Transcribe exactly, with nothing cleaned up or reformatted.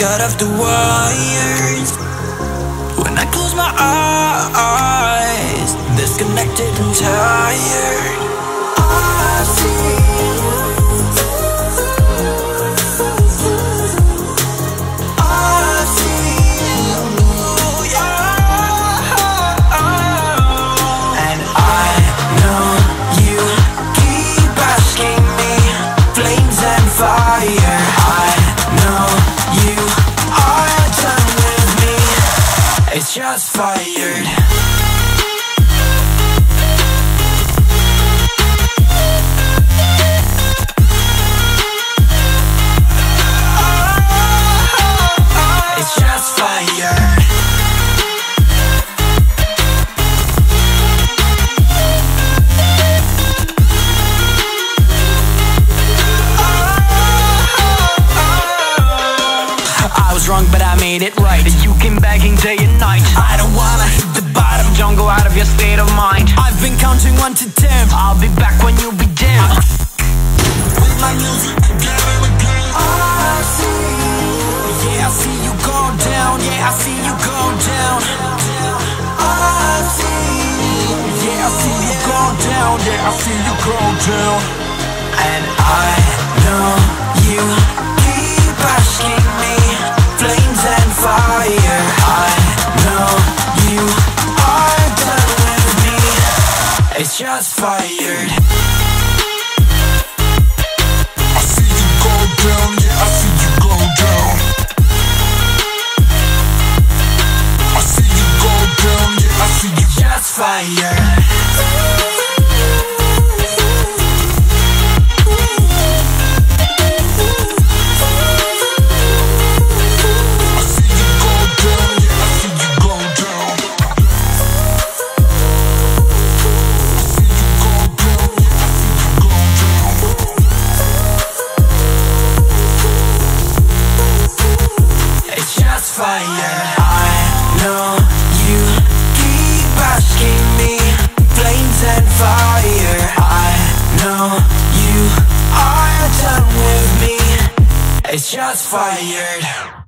got off the wires. When I close my eyes, disconnected and tired. I see shots fired. It's shots fired. I was wrong, but I made it right. You came begging day and night. I don't wanna hit the bottom. Don't go out of your state of mind. I've been counting one to ten. I'll be back when you be dim. With my music again and again. I see, yeah, I see you go down. Yeah, I see you go down. I see, yeah, I see you go down. Yeah, I see you go down. And I know you keep asking me. Flames and fire. I know you are done with me. It's just fired. I see you go down. Yeah, I see you go down. I see you go down. Yeah, I see you just fired. Fire. I know you keep asking me. Flames and fire. I know you are done with me. It's just fired.